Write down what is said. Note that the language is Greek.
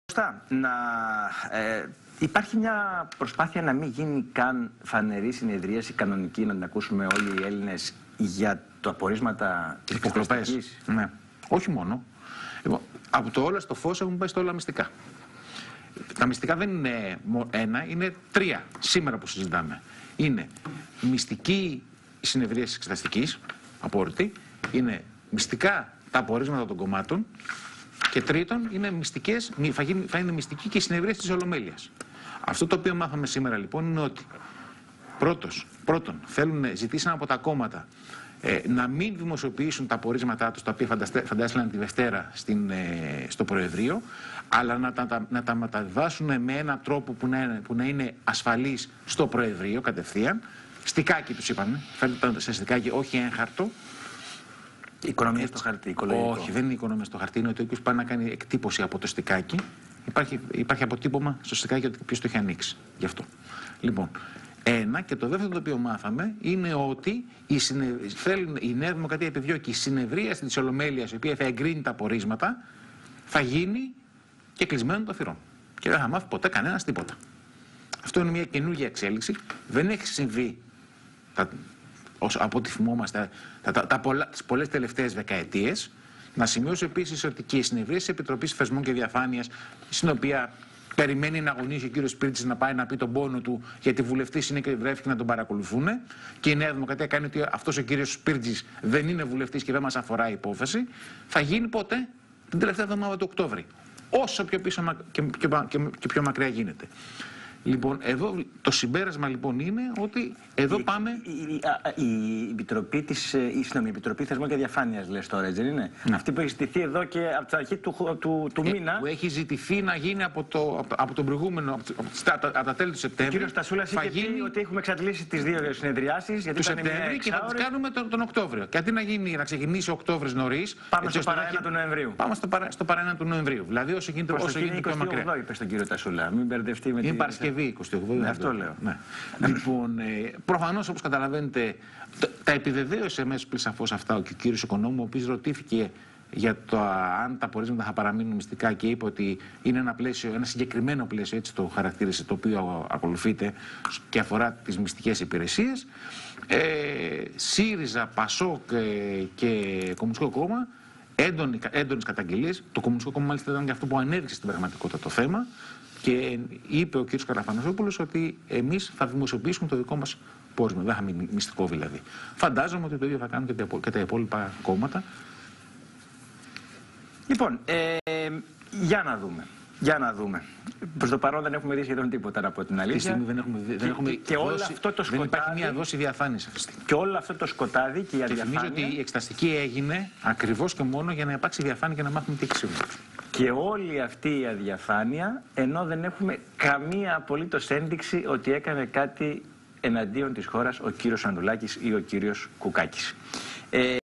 Υπάρχει μια προσπάθεια να μην γίνει καν φανερή συνεδρίαση κανονική, να την ακούσουμε όλοι οι Έλληνες για τα απορίσματα της εξεταστικής. Ναι. Όχι μόνο. Λοιπόν, από το όλα στο φως έχουν πάει στο όλα μυστικά. Τα μυστικά δεν είναι ένα, είναι τρία σήμερα που συζητάμε. Είναι μυστική η συνεδρία της εξεταστικής, απόρριτη, είναι μυστικά τα απορίσματα των κομμάτων και τρίτον είναι θα είναι μυστική και η συνεδρία της Ολομέλειας. Αυτό το οποίο μάθαμε σήμερα λοιπόν είναι ότι πρώτον ζητήσαν από τα κόμματα να μην δημοσιοποιήσουν τα απορίσματά τους, τα οποία φαντάστηκαν τη Δευτέρα στο Προεδρείο, αλλά να τα μεταβάσουν με έναν τρόπο που να είναι ασφαλής στο Προεδρείο κατευθείαν. Στικάκι τους είπαμε, φέρνουν σε στικάκι, όχι έγχαρτο. Οικονομία στο χαρτί, οικολογικό. Όχι, δεν είναι οικονομία στο χαρτί, είναι ότι όποιος πάει να κάνει εκτύπωση από το στικάκι, υπάρχει αποτύπωμα στο στικάκι ότι ποιος το έχει ανοίξει. Γι' αυτό. Λοιπόν, ένα, και το δεύτερο το οποίο μάθαμε είναι ότι η Νέα Δημοκρατία επιδιώκει η συνεδρίαση της Ολομέλειας, η οποία θα εγκρίνει τα απορίσματα, θα γίνει και κλεισμένο των θυρών. Και δεν θα μάθει ποτέ κανένας τίποτα. Αυτό είναι μια καινούργια εξέλιξη. Δεν έχει συμβεί, από ό,τι θυμόμαστε, τις πολλές τελευταίες δεκαετίες. Να σημειώσω επίσης ότι και η συνεδρία της Επιτροπής Θεσμών και Διαφάνειας, στην οποία περιμένει να αγωνίσει ο κύριος Σπίρτζης να πάει να πει τον πόνο του, γιατί βουλευτής είναι και βρέθηκε να τον παρακολουθούν. Και η Νέα Δημοκρατία κάνει ότι αυτός ο κύριος Σπίρτζης δεν είναι βουλευτής και δεν μας αφορά η υπόθεση. Θα γίνει πότε? Την τελευταία εβδομάδα του Οκτώβρη. Όσο πιο πίσω και πιο μακριά γίνεται. Λοιπόν, εδώ το συμπέρασμα λοιπόν είναι ότι εδώ πάμε. Η Επιτροπή Θεσμών και Διαφάνειας, λες τώρα, έτσι δεν είναι? Ναι. Αυτή που έχει ζητηθεί εδώ και από την αρχή του μήνα. Που έχει ζητηθεί να γίνει από τον προηγούμενο, από τα τέλη του Σεπτέμβρη. Ο κύριος Στασούλας είχε πει ότι έχουμε εξαντλήσει τις δύο συνεδριάσεις. Του Σεπτέμβρη και θα τις κάνουμε τον Οκτώβριο. Και αντί να ξεκινήσει ο Οκτώβρης νωρίς. Πάμε στο παρά-1 του Νοεμβρίου. Πάμε στο παρά-1 του Νοεμβρίου. Δηλαδή όσο γίνεται πιο μακριά. Είπε στον κύριο Στασούλα, μην μπερδευτεί με την. Παρασκευή 28. Αυτό λέω. Ναι. Λοιπόν, προφανώς όπως καταλαβαίνετε, τα επιβεβαίωσε μέσω πλησαφώς αυτά και ο κύριος Οικονόμου, ο οποίος ρωτήθηκε για το αν τα απορίσματα θα παραμείνουν μυστικά και είπε ότι είναι ένα συγκεκριμένο πλαίσιο, έτσι το χαρακτήρισε, το οποίο ακολουθείται και αφορά τις μυστικές υπηρεσίες. ΣΥΡΙΖΑ, ΠΑΣΟΚ και Κομμουνιστικό Κόμμα, έντονες καταγγελίες. Το Κομμουνιστικό Κόμμα μάλιστα ήταν και αυτό που ανέδειξε στην πραγματικότητα το θέμα. Και είπε ο κ. Καραφανασόπουλος ότι εμείς θα δημοσιοποιήσουμε το δικό μας πόρισμα. Δεν θα μείνει μυστικό δηλαδή. Φαντάζομαι ότι το ίδιο θα κάνουν και τα υπόλοιπα κόμματα. Λοιπόν, για να δούμε. Προς το παρόν δεν έχουμε δει σχεδόν τίποτα από την αλήθεια. Δεν υπάρχει μια δόση διαφάνειας αυτή τη στιγμή. Και όλο αυτό το σκοτάδι και η αδιαφάνεια. Θυμίζω ότι η εξεταστική έγινε ακριβώς και μόνο για να υπάρξει διαφάνεια και να μάθουμε τι έχει συμβεί. Και όλη αυτή η αδιαφάνεια, ενώ δεν έχουμε καμία απολύτως ένδειξη ότι έκανε κάτι εναντίον της χώρας ο κύριος Ανδρουλάκης ή ο κύριος Κουκάκης.